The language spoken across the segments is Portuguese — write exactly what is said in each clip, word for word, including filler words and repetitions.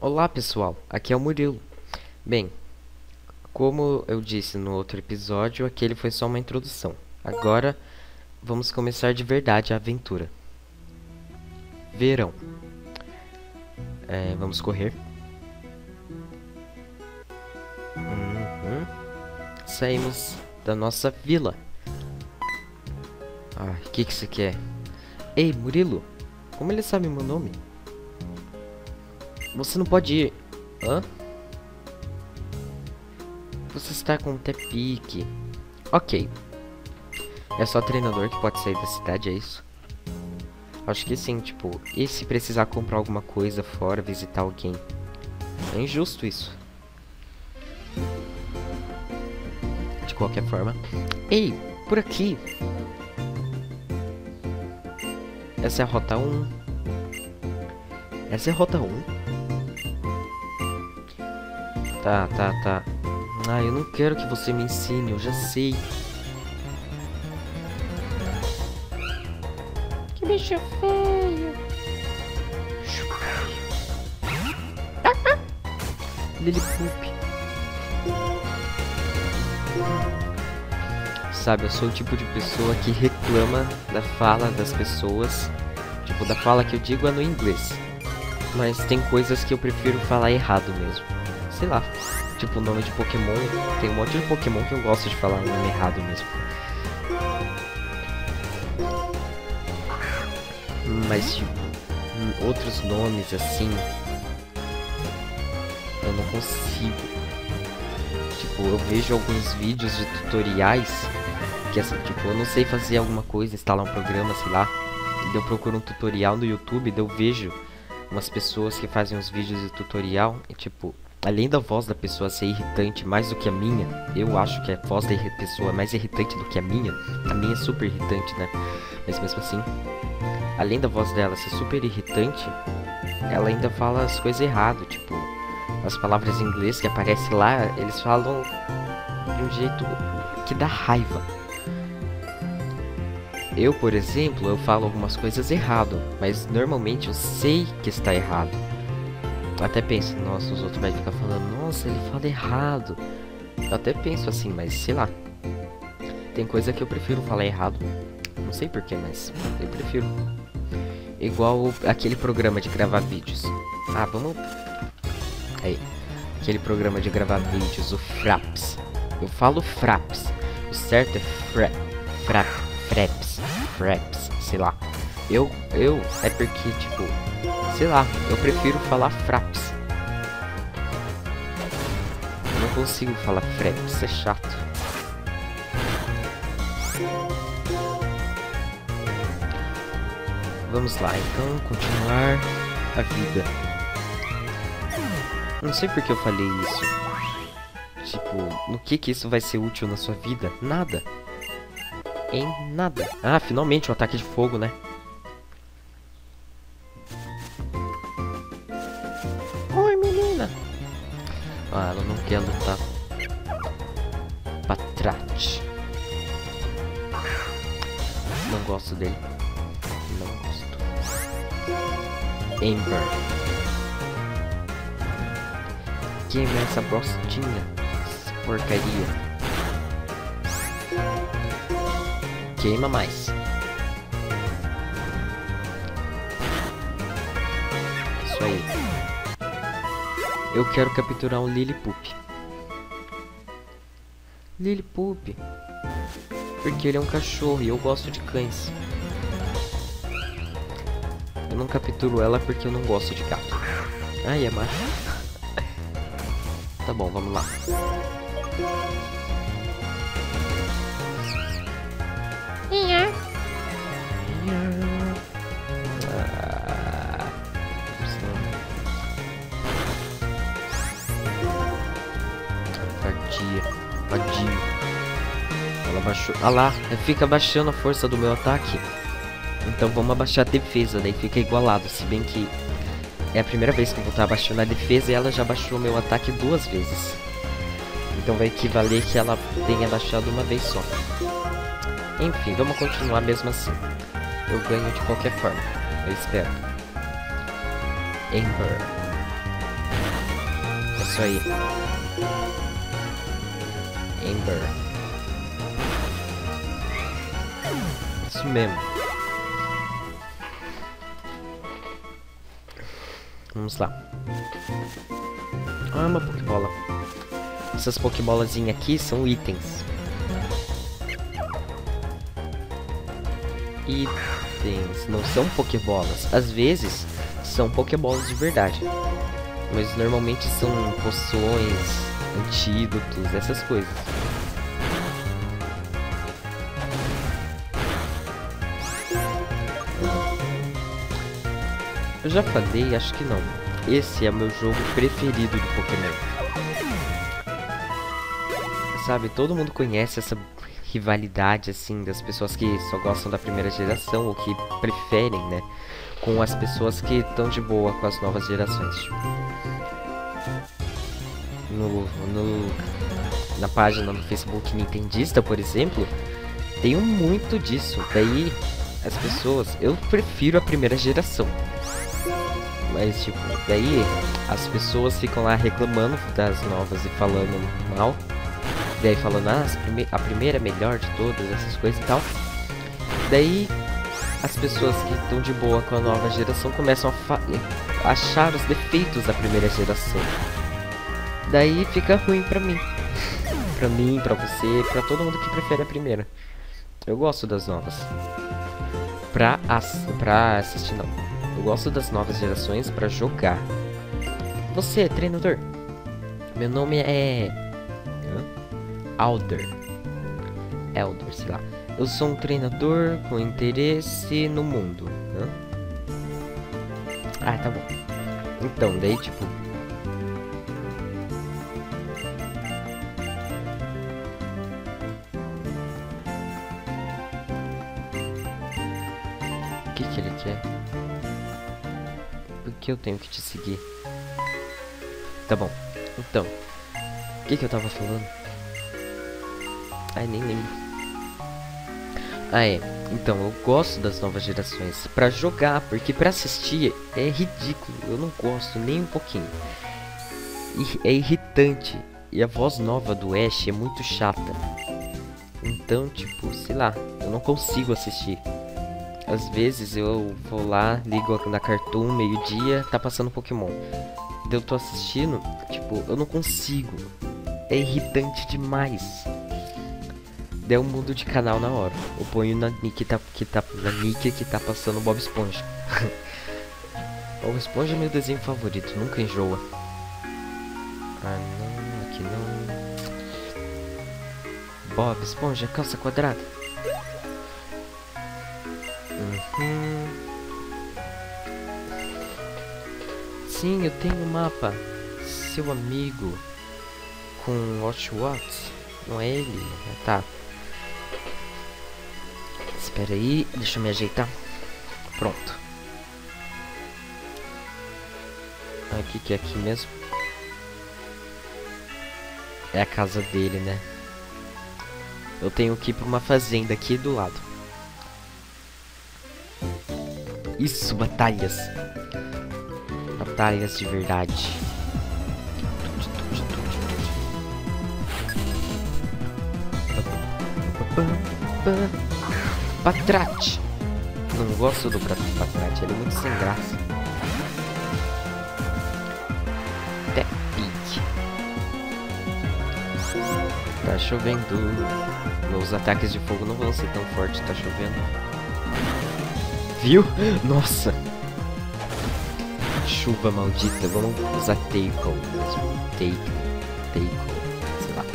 Olá pessoal, aqui é o Murilo. Bem, como eu disse no outro episódio, aquele foi só uma introdução. Agora vamos começar de verdade a aventura. Verão. É, vamos correr. Uhum. Saímos da nossa vila. Ah, o que que você quer? Ei, Murilo, como ele sabe meu nome? Você não pode ir. Hã? Você está com até pique. Ok. É só treinador que pode sair da cidade, é isso? Acho que sim, tipo, e se precisar comprar alguma coisa fora, visitar alguém? É injusto isso. De qualquer forma. Ei, por aqui! Essa é a rota um. Essa é a rota um? Tá, tá, tá. Ah, eu não quero que você me ensine, eu já sei. Que bicho feio. Lilipup. Sabe, eu sou o tipo de pessoa que reclama da fala das pessoas. Tipo, da fala que eu digo é no inglês. Mas tem coisas que eu prefiro falar errado mesmo. Sei lá, tipo o nome de Pokémon. Tem um monte de Pokémon que eu gosto de falar o nome errado mesmo. Mas tipo, outros nomes assim, eu não consigo. Tipo, eu vejo alguns vídeos de tutoriais que assim, tipo, eu não sei fazer alguma coisa, instalar um programa, sei lá. E eu procuro um tutorial no YouTube, daí eu vejo umas pessoas que fazem uns vídeos de tutorial e tipo, além da voz da pessoa ser irritante mais do que a minha, eu acho que a voz da pessoa é mais irritante do que a minha. A minha é super irritante, né? Mas mesmo assim, além da voz dela ser super irritante, ela ainda fala as coisas errado. Tipo, as palavras em inglês que aparecem lá, eles falam de um jeito que dá raiva. Eu, por exemplo, eu falo algumas coisas errado, mas normalmente eu sei que está errado. Até penso, nossa, os outros vai ficar falando, nossa, ele fala errado. Eu até penso assim, mas sei lá. Tem coisa que eu prefiro falar errado. Não sei porquê, mas eu prefiro. Igual aquele programa de gravar vídeos. Ah, vamos... Aí. Aquele programa de gravar vídeos, o Fraps. Eu falo Fraps. O certo é fra... Fra... Fraps. Fraps, sei lá. Eu... Eu... É porque, tipo... Sei lá, eu prefiro falar Fraps. Eu não consigo falar Fraps, é chato. Vamos lá, então, continuar a vida. Não sei por que eu falei isso. Tipo, no que que isso vai ser útil na sua vida? Nada. Em nada. Ah, finalmente o ataque de fogo, né? Oi, menina. Ah, ela não quer lutar. Patrate. Não gosto dele. Não gosto. Ember. Queima essa brostinha. Essa porcaria. Queima mais. Isso aí. Eu quero capturar um Lilipup. Lilipup. Porque ele é um cachorro e eu gosto de cães. Eu não capturo ela porque eu não gosto de gato. Ai, é macho. Tá bom, vamos lá. Ia. Ah, vadia, vadio. Ela baixou. Ah lá, fica abaixando a força do meu ataque. Então vamos abaixar a defesa, daí fica igualado. Se bem que é a primeira vez que eu vou estar abaixando a defesa e ela já baixou o meu ataque duas vezes. Então vai equivaler que ela tenha baixado uma vez só. Enfim, vamos continuar mesmo assim. Eu ganho de qualquer forma. Eu espero. Ember. Isso aí. Ember. Isso mesmo. Vamos lá. Ah, uma Pokébola. Essas Pokébolazinhas aqui são itens. Itens, não são Pokébolas. Às vezes são Pokébolas de verdade, mas normalmente são poções, antídotos, essas coisas. Eu já falei, acho que não. Esse é meu jogo preferido de Pokémon. Sabe, todo mundo conhece essa rivalidade, assim, das pessoas que só gostam da primeira geração, ou que preferem, né, com as pessoas que estão de boa com as novas gerações. Tipo, no, no, na página no Facebook Nintendista, por exemplo, tem muito disso. Daí, as pessoas... Eu prefiro a primeira geração. Mas, tipo, daí as pessoas ficam lá reclamando das novas e falando mal. Daí falando, ah, prime a primeira é melhor de todas, essas coisas e tal. Daí as pessoas que estão de boa com a nova geração começam a achar os defeitos da primeira geração. Daí fica ruim pra mim. Pra mim, pra você, pra todo mundo que prefere a primeira. Eu gosto das novas. Pra, ass pra assistir, não. Eu gosto das novas gerações pra jogar. Você, treinador. Meu nome é... Hã? Alder. Elder, sei lá. Eu sou um treinador com interesse no mundo. Hã? Ah, tá bom. Então, daí tipo... O que que ele quer? Por que eu tenho que te seguir? Tá bom. Então, o que que eu tava falando? Ai, nem lembro. Ah, é. Então, eu gosto das novas gerações pra jogar, porque pra assistir é ridículo. Eu não gosto nem um pouquinho. E é irritante. E a voz nova do Ash é muito chata. Então, tipo, sei lá, eu não consigo assistir. Às vezes eu vou lá, ligo na Cartoon, meio-dia, tá passando Pokémon. Daí eu tô assistindo, tipo, eu não consigo. É irritante demais. Daí eu mudo de canal na hora. Eu ponho na Nick tá, que tá, na Nick que tá passando Bob Esponja. Bob Esponja é meu desenho favorito, nunca enjoa. Ah não, aqui não. Bob Esponja, calça quadrada. Uhum. Sim, eu tenho um mapa. Seu amigo com Watch Watts, não é ele? Tá. Espera aí, deixa eu me ajeitar. Pronto. Aqui que é aqui mesmo. É a casa dele, né? Eu tenho que ir pra uma fazenda aqui do lado. Isso, batalhas. Batalhas de verdade. Patrate. Não gosto do Patrate, ele é muito sem graça. Tepic. Tá chovendo. Meus ataques de fogo não vão ser tão fortes, tá chovendo. Viu? Nossa. Chuva maldita. Vamos usar Tackle mesmo. Tackle. Tackle. Sei lá.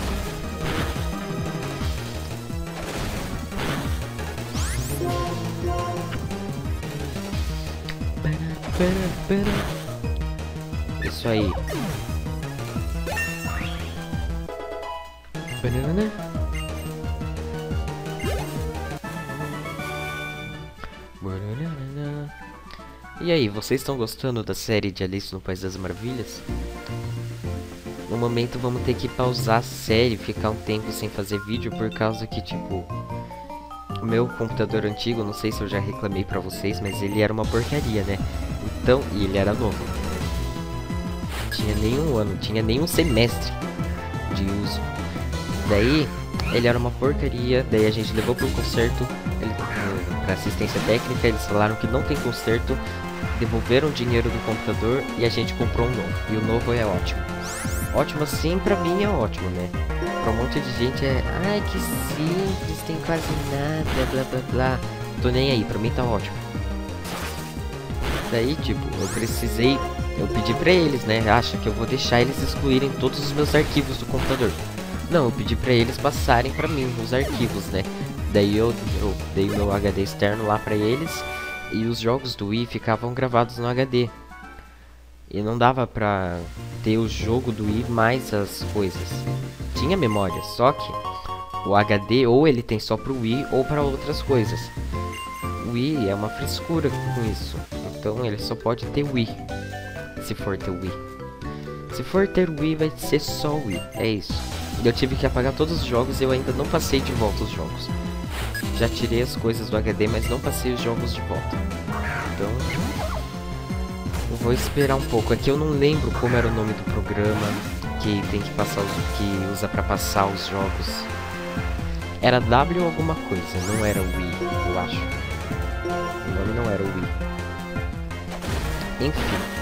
Isso aí. Banana. E aí, vocês estão gostando da série de Alice no País das Maravilhas? No momento vamos ter que pausar a série, ficar um tempo sem fazer vídeo, por causa que, tipo, o meu computador antigo, não sei se eu já reclamei pra vocês, mas ele era uma porcaria, né? Então, e ele era novo. tinha nenhum ano, tinha nenhum semestre de uso. Daí, ele era uma porcaria, daí a gente levou pro conserto, ele, pra assistência técnica, eles falaram que não tem conserto, devolveram o dinheiro do computador e a gente comprou um novo. E o novo é ótimo. Ótimo assim, pra mim é ótimo, né? Pra um monte de gente é, ai que simples, tem quase nada, blá blá blá. Tô nem aí, pra mim tá ótimo. Daí, tipo, eu precisei, eu pedi pra eles, né? Acha que eu vou deixar eles excluírem todos os meus arquivos do computador. Não, eu pedi pra eles passarem pra mim os arquivos, né? Daí eu, eu dei o meu H D externo lá pra eles e os jogos do Wii ficavam gravados no H D. E não dava pra ter o jogo do Wii mais as coisas. Tinha memória, só que o H D ou ele tem só pro Wii ou pra outras coisas. O Wii é uma frescura com isso. Então ele só pode ter Wii, se for ter Wii. Se for ter Wii vai ser só Wii, é isso. Eu tive que apagar todos os jogos e eu ainda não passei de volta os jogos. Já tirei as coisas do H D, mas não passei os jogos de volta. Então, eu vou esperar um pouco. Aqui eu não lembro como era o nome do programa que tem que passar os, que usa pra passar os jogos. Era W alguma coisa, não era Wii, eu acho. O nome não era Wii. Enfim.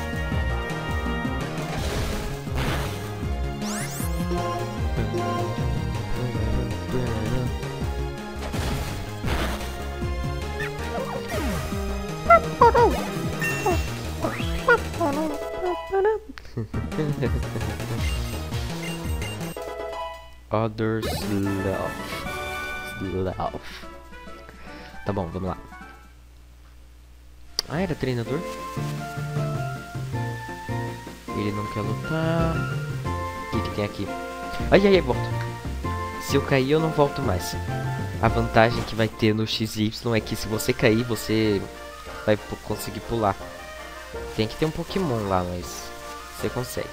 Others love. Love. Tá bom, vamos lá. Ah, era treinador? Ele não quer lutar. O que, que tem aqui? Ai, ai, ai, volto. Se eu cair, eu não volto mais. A vantagem que vai ter no X Y é que se você cair, você vai conseguir pular. Tem que ter um Pokémon lá, mas você consegue.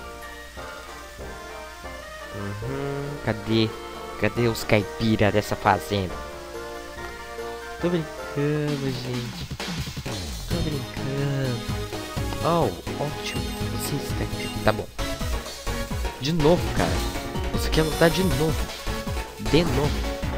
Uhum, cadê? Cadê os caipira dessa fazenda? Tô brincando, gente. Tô brincando. Oh, ótimo. Você está aqui. Tá bom. De novo, cara. Você quer lutar de novo. De novo.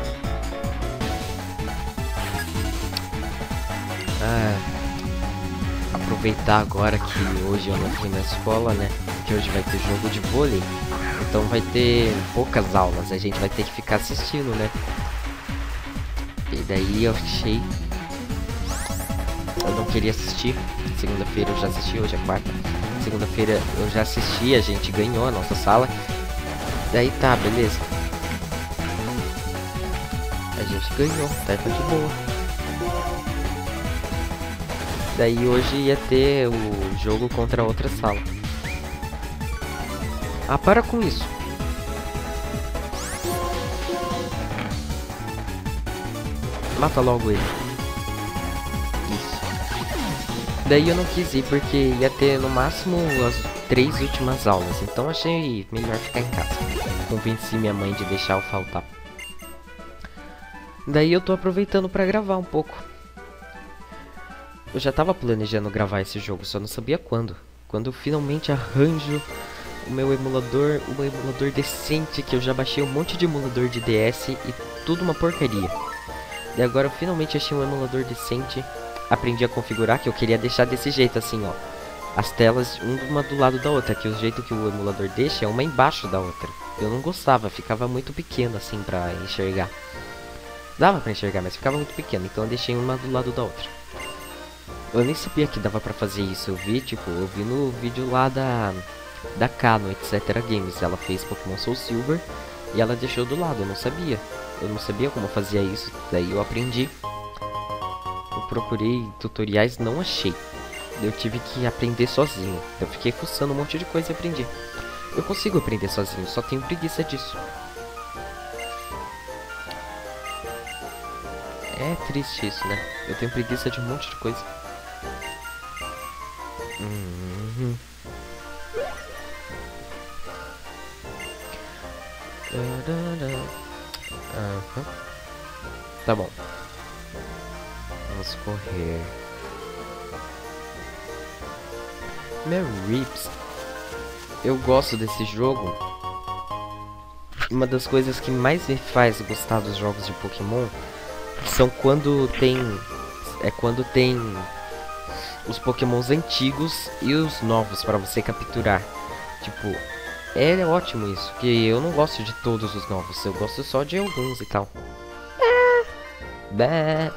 Ah, aproveitar agora que hoje eu não fui na escola, né? Que hoje vai ter jogo de vôlei. Então vai ter poucas aulas. A gente vai ter que ficar assistindo, né? E daí eu achei... Eu não queria assistir. Segunda-feira eu já assisti, hoje é quarta. Segunda-feira eu já assisti, a gente ganhou a nossa sala. Daí tá, beleza. A gente ganhou, tá de boa. Daí hoje ia ter o jogo contra a outra sala. Ah, para com isso. Mata logo ele. Isso. Daí eu não quis ir porque ia ter no máximo as três últimas aulas. Então achei melhor ficar em casa. Convenci minha mãe de deixar eu faltar. Daí eu tô aproveitando pra gravar um pouco. Eu já tava planejando gravar esse jogo, só não sabia quando. Quando eu finalmente arranjo o meu emulador, um emulador decente, que eu já baixei um monte de emulador de D S e tudo uma porcaria. E agora eu finalmente achei um emulador decente, aprendi a configurar, que eu queria deixar desse jeito assim, ó. As telas uma do lado da outra, que o jeito que o emulador deixa é uma embaixo da outra. Eu não gostava, ficava muito pequeno assim pra enxergar. Dava pra enxergar, mas ficava muito pequeno, então eu deixei uma do lado da outra. Eu nem sabia que dava pra fazer isso, eu vi, tipo, eu vi no vídeo lá da... da Kano, etc Games. Ela fez Pokémon Soul Silver e ela deixou do lado, eu não sabia. Eu não sabia como fazia isso, daí eu aprendi. Eu procurei tutoriais, não achei. Eu tive que aprender sozinho. Eu fiquei fuçando um monte de coisa e aprendi. Eu consigo aprender sozinho, só tenho preguiça disso. É triste isso, né? Eu tenho preguiça de um monte de coisa. Uhum. Uhum. Tá bom. Vamos correr. Meu ribs. eu gosto desse jogo. Uma das coisas que mais me faz gostar dos jogos de Pokémon são quando tem é quando tem os Pokémons antigos e os novos para você capturar. Tipo, é ótimo isso, que eu não gosto de todos os novos, eu gosto só de alguns e tal. Bé.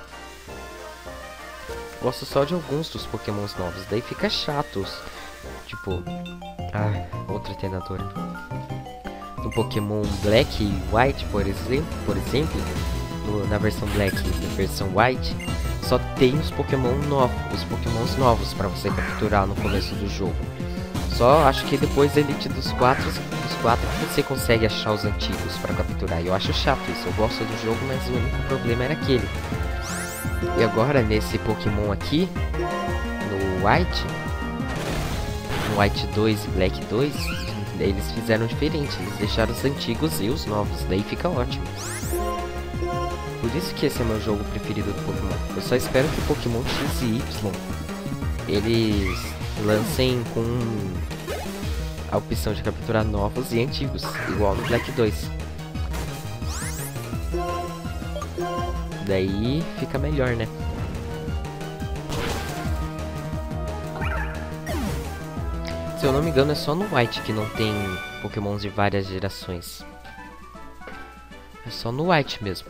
Gosto só de alguns dos Pokémons novos, daí fica chatos. Tipo, ah, outra treinadora. No Pokémon Black e White, por exemplo, por exemplo, no, na versão Black e na versão White, só tem os Pokémon novos, os Pokémons novos para você capturar no começo do jogo. Só acho que depois da Elite dos quatro, dos quatro você consegue achar os antigos para capturar. E eu acho chato isso. Eu gosto do jogo, mas o único problema era aquele. E agora nesse Pokémon aqui, no White, no White dois e Black dois, eles fizeram diferente. Eles deixaram os antigos e os novos. Daí fica ótimo. Por isso que esse é o meu jogo preferido do Pokémon. Eu só espero que o Pokémon X e Y eles lancem com a opção de capturar novos e antigos, igual no Black dois. Daí fica melhor, né? Se eu não me engano, é só no White que não tem Pokémons de várias gerações. É só no White mesmo.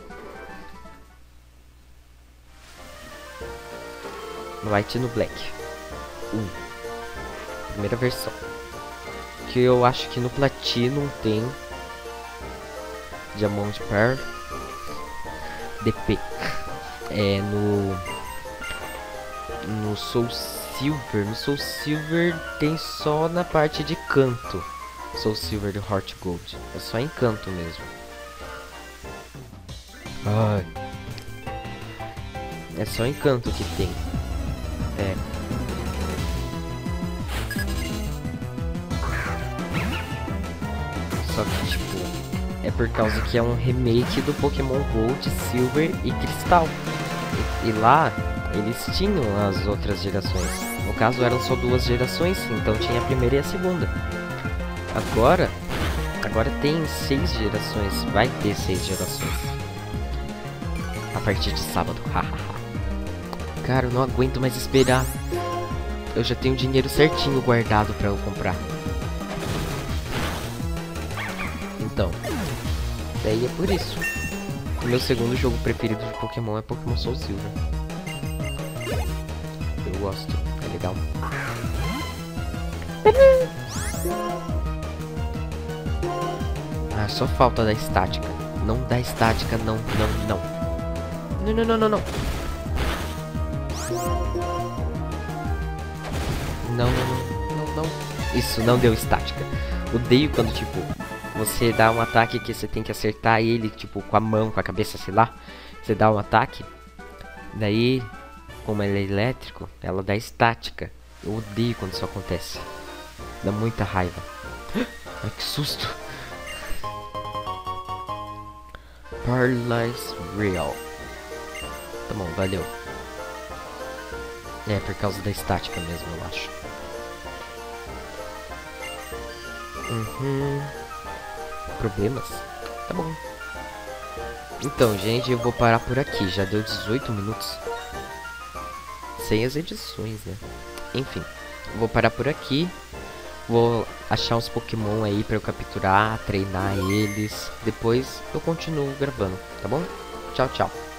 No White e no Black. Um. Primeira versão. Que eu acho que no Platinum tem Diamond Pearl D P. É no no Soul Silver. No Soul Silver tem só na parte de canto. Soul Silver do Heart Gold. É só em canto mesmo. Ai. É só em canto que tem. É. Só que tipo, é por causa que é um remake do Pokémon Gold, Silver e Cristal. E, e lá eles tinham as outras gerações. No caso eram só duas gerações, então tinha a primeira e a segunda. Agora, agora tem seis gerações, vai ter seis gerações. A partir de sábado. Cara, eu não aguento mais esperar. Eu já tenho dinheiro certinho guardado pra eu comprar. Então, daí é por isso. O meu segundo jogo preferido de Pokémon é Pokémon Soul Silver. Eu gosto, é legal. Ah, só falta da estática. Não dá estática, não, não, não. Não, não, não, não, não. Não, não, não, não, não. Isso, não deu estática. Odeio quando, tipo, você dá um ataque que você tem que acertar ele, tipo, com a mão, com a cabeça, sei lá. Você dá um ataque, daí, como ele é elétrico, ela dá estática. Eu odeio quando isso acontece. Dá muita raiva. Ai, que susto. Paralyze Real. Tá bom, valeu. É, por causa da estática mesmo, eu acho. Uhum. Problemas? Tá bom. Então, gente, eu vou parar por aqui. Já deu dezoito minutos. Sem as edições, né? Enfim, vou parar por aqui. Vou achar uns Pokémon aí pra eu capturar, treinar eles. Depois eu continuo gravando, tá bom? Tchau, tchau.